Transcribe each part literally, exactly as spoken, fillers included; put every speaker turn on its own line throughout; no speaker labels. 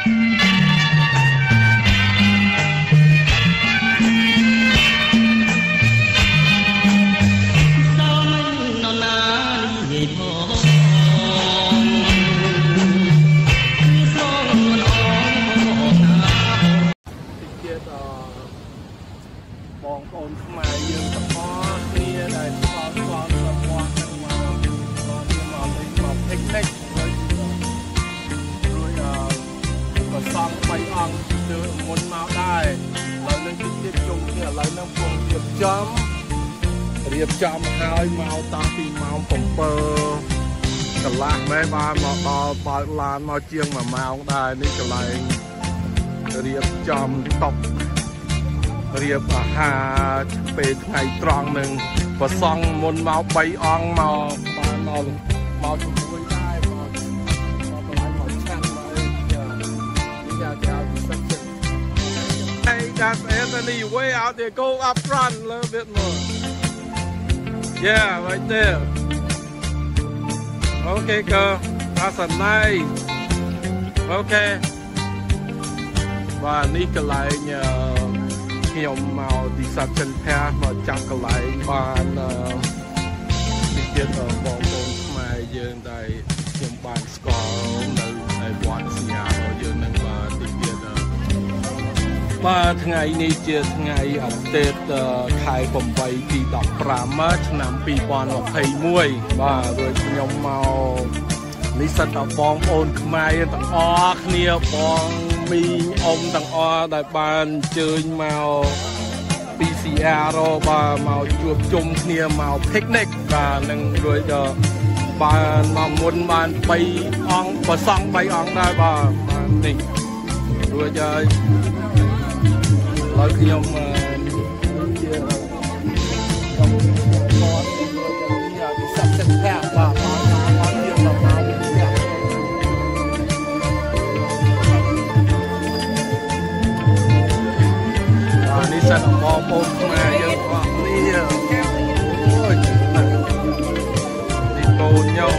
បងប្អូនខ្មែរយើងទាំងអស់គ្នាដែលស្គាល់ស្គាល់ប្រព័ន្ធទាំងមកមកមកលេងមកភិកនិករួចអឺក៏សង់បីអង្គទៅមុនមកដែរឥឡូវនឹងទៀតជុំគ្នាឥឡូវនឹងពុំរៀបចំរៀបចំហើយមកតាំងពីម៉ោង7កន្លះមែនបានមកដល់បើកឡានមកជាងមួយម៉ោងដែរនេះកន្លែងរៀបចំតុបរៀបអាហារពេលថ្ងៃត្រង់នឹងប្រសង់មុនមកបីអង្គមកបានមកមកជាមួយដែរមកមកកន្លែងមកឆាន់មកអីចាចាចាសិនសិន Hey that's Anthony way out there go up front a little bit more Yeah right there Okay girl that's a nice Okay បាទនេះកន្លែងខ្ញុំមកទីសាប់ចិនផាមកចាប់កន្លែងបានទីទៀតបងប្អូនខ្មែរយើងដែលខ្ញុំបានស្គាល់នៅในវត្តសញ្ញារបស់យើងនឹងបាទទីទៀតបាទថ្ងៃនេះជាថ្ងៃអាទិត្យខែ8ទីដប់ប្រាំឆ្នាំពីរពាន់ម្ភៃមួយបាទរួចខ្ញុំមកនេះសិតតែបងប្អូនខ្មែរទាំងអស់គ្នាបងមីងអ៊ំទាំងអស់ដែលបានអញ្ជើញមកពី ซี អារ បាទមកជួបជុំគ្នាមកភិកនិកបាទនឹងរួចដល់បានមកមុនបាន3អង្គប្រសង់3អង្គដែរបាទនេះរួចហើយហើយខ្ញុំជាខ្ញុំគាត់ពីសាប់ចិនផាបាទអត់យើងដល់មកនេះសិនបងប្អូនខ្មែរយើងអស់គ្នាអូយនេះកូនខ្ញុំ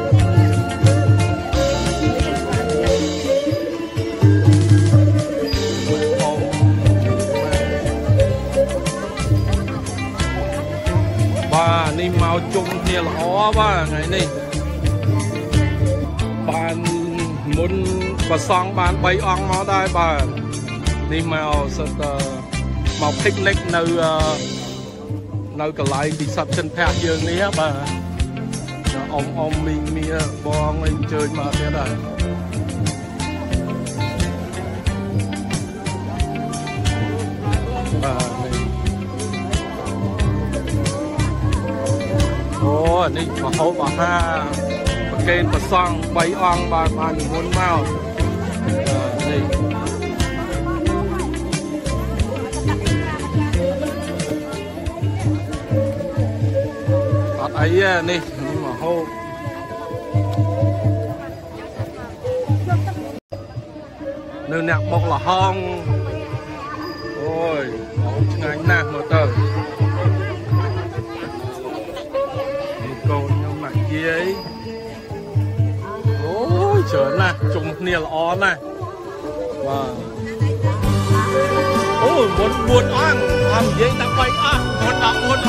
បាទនេះមកជុំគ្នាល្អបាទថ្ងៃនេះបានមុនប្រសង់បាន3អង្គមកដែរបាទនេះមកសិតមកភិកនិកនៅនៅកន្លែងទីសាប់ចិនផាយើងនេះបាទអ៊ំអ៊ំមីងមៀបងអញ្ជើញមកទៀតហើយបាទអូនេះមហូបអាហារប្រកេនប្រសង់3អង្គបាទបាននិមន្តមកនេះអីនេះមកហូបនៅអ្នកបុកលហងអូយមកឆ្ងាញ់ណាស់មើលទៅនេះកូនខ្ញុំណាស់យាយអូយច្រើនណាស់ជុំគ្នាល្អណាស់បាទអូយមុន4អង្គអត់និយាយតែ3អង្គមុន14អង្គ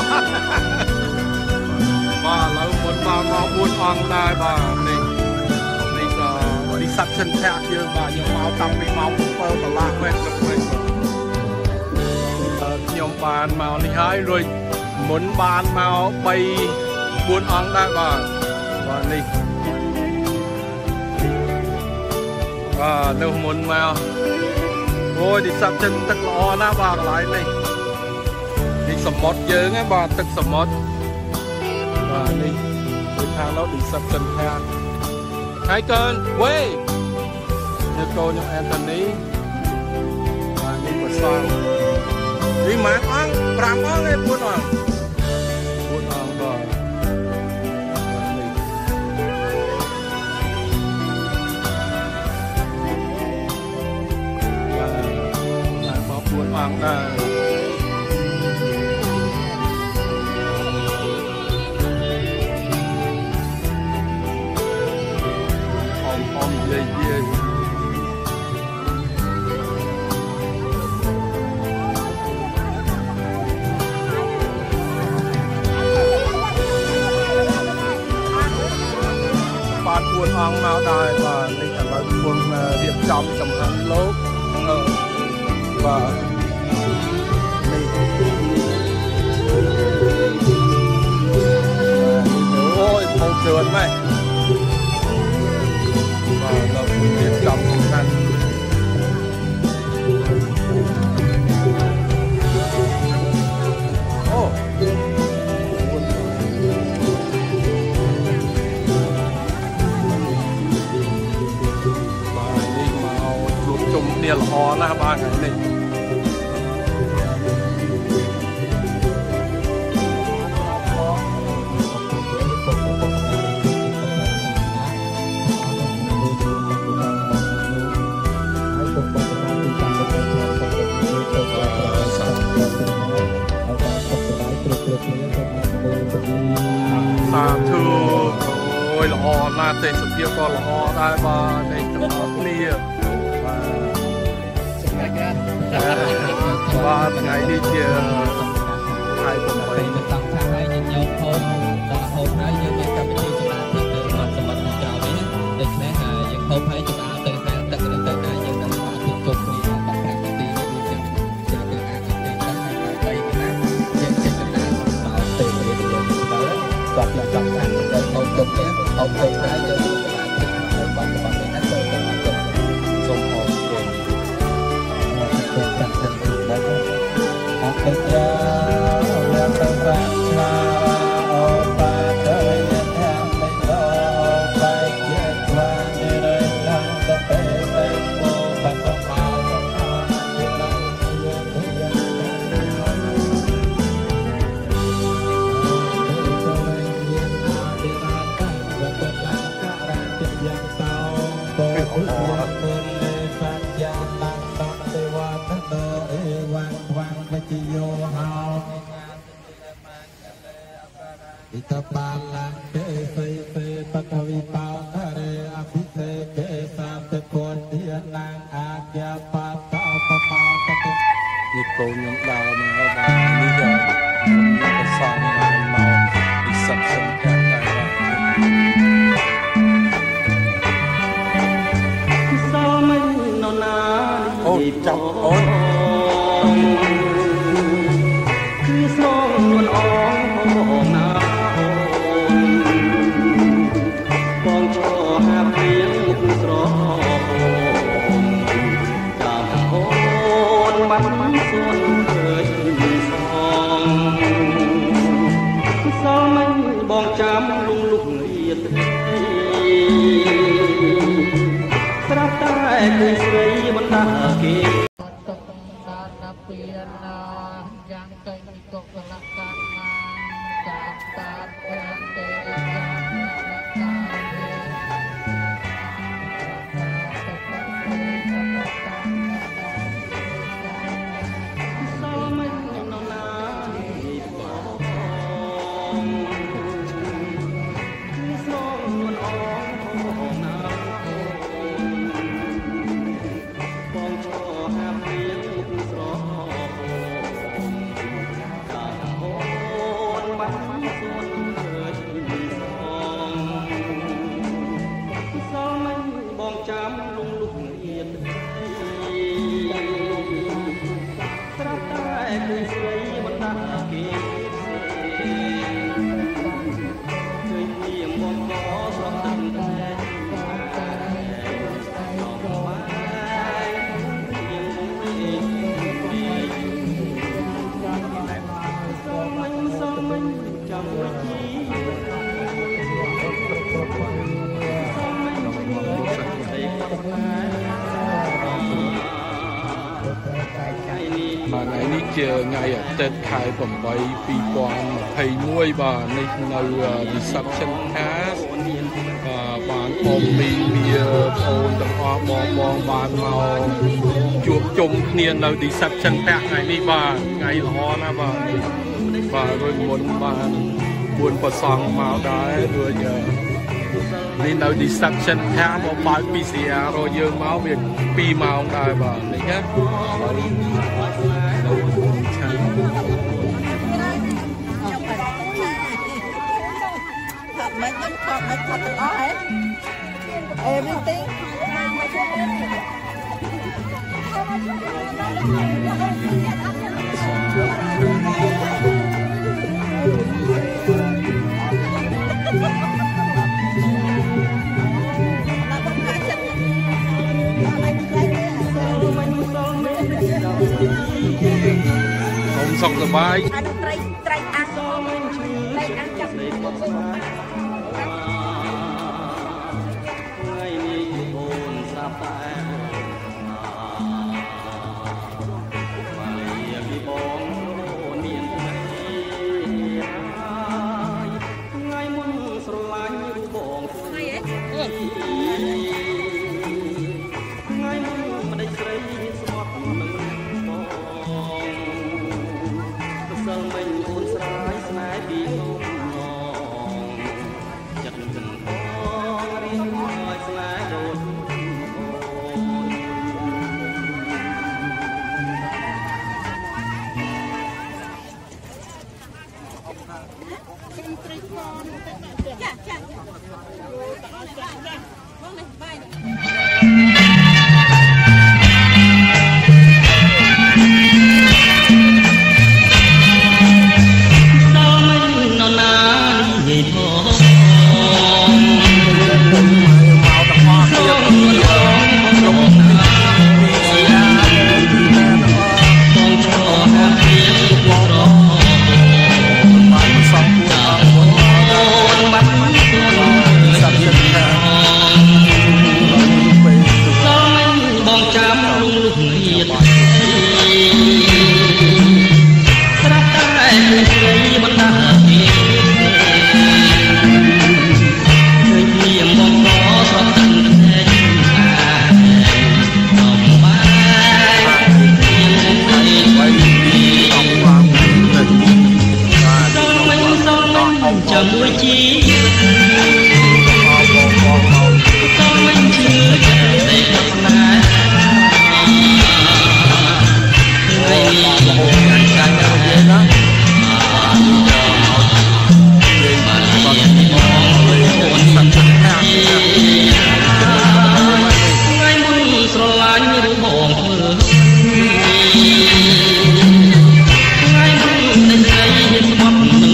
បាទឥឡូវមុនមកមក4អង្គដែរបាទនេះនេះក៏រីសាប់សិនផាក់យើងបាទខ្ញុំមកតាំងពីម៉ោង7កន្លះមែនទៅវិញខ្ញុំបានមកនេះហើយរួចមុនបានមក3 4អង្គដែរបាទបាទនេះបាទនៅមុនមកអូយរីសាប់សិនទឹកល្អណាស់បាទកន្លែងនេះនេះសមុទ្រយើងហ្នឹងបាទទឹកសមុទ្របាទនេះដូចខាងនោះទីសាប់ចិនផាហើយកូនវេនេះកូនខ្ញុំអេនថូនីបាទនេះប្រសងនេះម៉ាក់អង្គ5អង្គឯង4អង្គ4អង្គបាទនេះបាទមក4អង្គដែរយបានពួនអង្គមកដែរបាទនេះឥឡូវពួនរៀបចំចំហាន់លោកអឺបាទនេះអូយថងច្រើនម៉េចបាទដល់រៀបចំចំហាន់អូនេះល្អណាស់បាទថ្ងៃនេះសាធុអូយល្អណាស់ទេសភាពក៏ល្អដែរបាទនេះទាំងអស់គ្នាបាទថ្ងៃនេះជាថ្ងៃប្រហែលទៅតាំងខាងហើយយើងយកហូបដល់ហូបហើយយើងមានកម្មវិធីសម្រាប់ទៅមកសម្បត្តិក្រោយនេះដូច្នេះយើងហូបហើយចម្អាទៅខាងទឹកទៅទៅណាយើងនឹងបានជួបជុំគ្នាដល់ប្រាំនាទីនេះចឹងជាទៅអានទៅទៅហើយបីណាយើងចេញដំណើរមកទៅរៀនយើងទៅគាត់យកចង់ខាងទៅហូបជុំគ្នាហូបទៅហើយយើងសម្រាប់ទៅបាត់បាត់នេះទៅទៅមកជុំសូមអរគុណអរគុណលោកតារាលាអូបាទៅយ៉ាងណាមិនដល់បែកជាខ្លាចនៅខាងទៅទៅពោបាត់មកอิตาปาลังเกเสเสปะกวิปาทะเรอภิเษเกสามตะโกนเทียนนางอาญาปาตาปะปาตะนี่โกนยังดาวมาแล้วบ้างนี่ก็มันก็สร้างมาเมาอีสักสักแค่ไหนวะโอ้จับโอ้คือสองนวลอ่อนมองหน้าปองช่อหาเพียงมุกสร้องจากโอนบันส่วนเคยสองสองไม่บองจำลุงลุกเรียดสรับใต้คือสวยบนตาเกศตกนานาเปียนายังใจมีตกละกันมาจากตาเพียงเดียวថ្ងៃនេះជាថ្ងៃអាទិត្យខែប្រាំបីពីរពាន់ម្ភៃមួយបាទនេះនៅ reception cast បាទបានបងមីមាបងអូនទាំងអស់បងបងបានមកជួបជុំគ្នានៅ reception ផ្ទះថ្ងៃនេះបាទថ្ងៃល្អណាស់បាទបាទរួចមុនបានពួនប្រសងមកដែររួចនេះនៅ reception ផ្ទះមកបើក pê xê rờ រកយើងមកវាពីរម៉ោងដែរបាទនេះណាThật mấy tấm con mấy thật đó hết
everything
ผมសុខសប្បាយ
ត្រីត្រីអាំងត្រីអាំងចាប់ថ្ងៃនេះអូនស្រាប់តែមកពីបងអូនមានថ្ងៃមុនស្រឡាញ់រូបបងថ្ងៃអីថ្ងៃមុនមិនได้ស្រីស្មត់នឹងសើមិញអូនស្រាយស្នេហ៍ពីអូនចិត្តនឹងបងរៀងឲ្យស្នេហ៍ដូចចាចាបងនេះបាយ មួយជីក៏មិនជឿតែដល់ណាថ្ងៃនេះខ្ញុំចាំតែយើងណាបានបានមកលេងអូនសន្តិភាពថ្ងៃមុនស្រឡាញ់រូបបងធ្វើថ្ងៃមុនតែស្រីស្បត់នឹង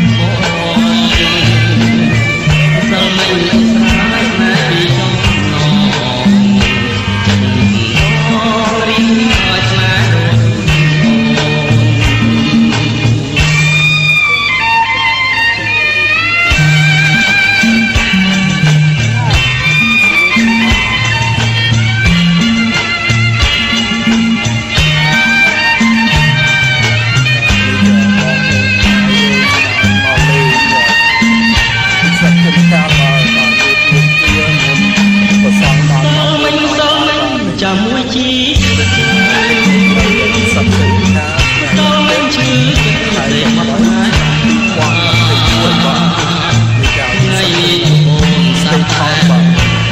មួយជីសំសិនថាក៏មិនជឿតែមកណាបងជួយបងថ្ងៃនេះបងសាប់តែបង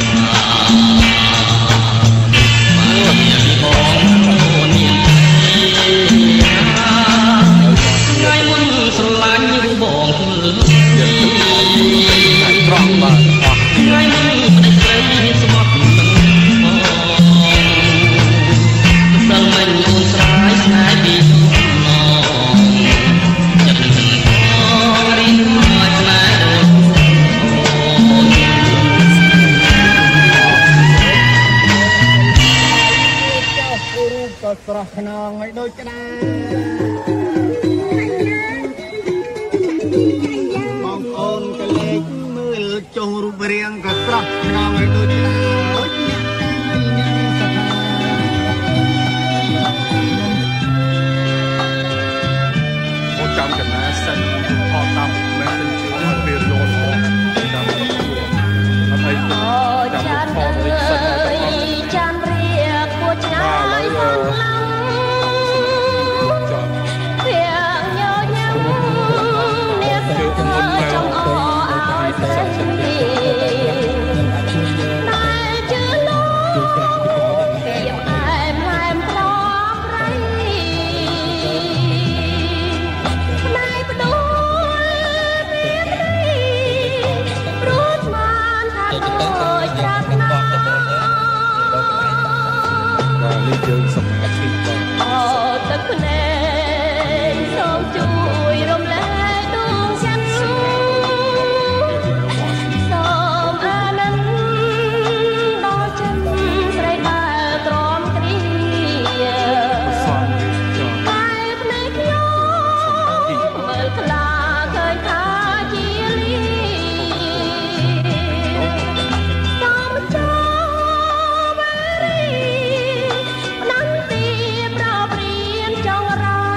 បងមានថ្ងៃមុនស្រឡាញ់រូបបងធ្វើត្រង់បាទថ្ងៃមុនមិនស្រីស្មត់ស្រស់ខ្នងឲ្យដូចក្តារបងប្អូនក៏លេចមើលចុះរូបរាងក៏ស្រស់ខ្នងឲ្យដូចក្តារដូចអ្នកកាយអ្នកសថាអូចាំកណាសិនអត់តាម Messenger ឲ្យវាលោតអស់តាមអត់ឲ្យចាំខលដូចសិនតែអត់ចាំរៀបពួតឆ្ងាយហើយHãy subscribe cho kênh Ghiền Mì Gõ để không bỏ lỡ
យើងសមាធិបាទ
អូទឹកភ្នែកសូមជួយរំលែកដួងចិត្តសូមអានន្ទដល់ចិត្តស្រីបើទ្រាំគ្រាតែភ្នែកខ្ញុំមើលខ្លាឃើញថាជាលីសូមចូលវេរីដឹងទីប្រព្រៀនចងរៃ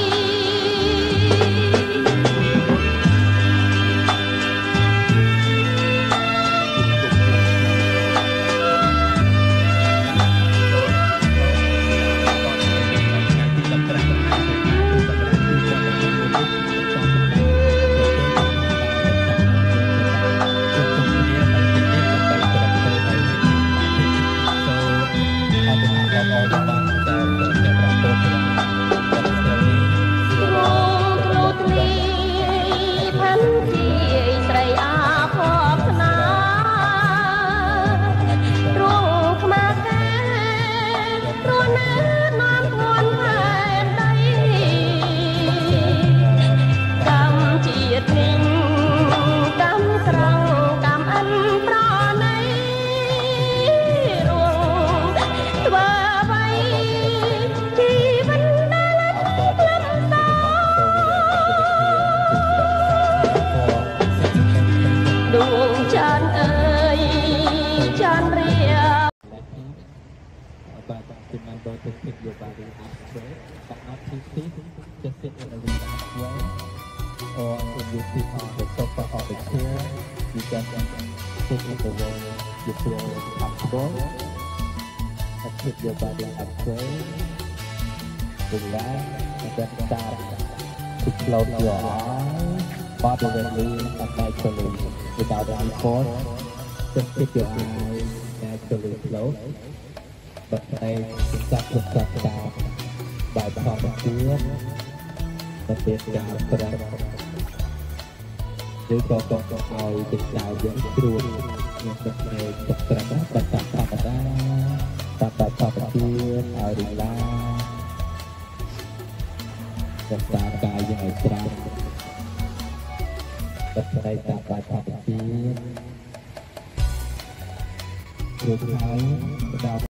Remember to keep your body up straight, but not too stiff. Just sit in a relaxed way. Or if you sit on the sofa or the chair, you can sit in the way you feel comfortable. And keep your body up straight. Relax and then start to close your eyes moderately and naturally without any force. Just keep your eyes naturally closed. But I start to start down by property, but this down correct. Nếu có có có ai được đào dẫn truồn, nhưng but I tập correct, but tập tập ra, tập tập property, ai đi ra, but tập cái gì này ra, but I tập by property, rồi hai đào